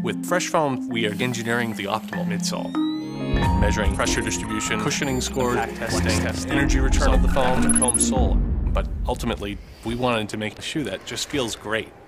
With fresh foam, we are engineering the optimal midsole, measuring pressure distribution, cushioning scores, testing, energy return of the foam, and foam sole. But ultimately, we wanted to make a shoe that just feels great.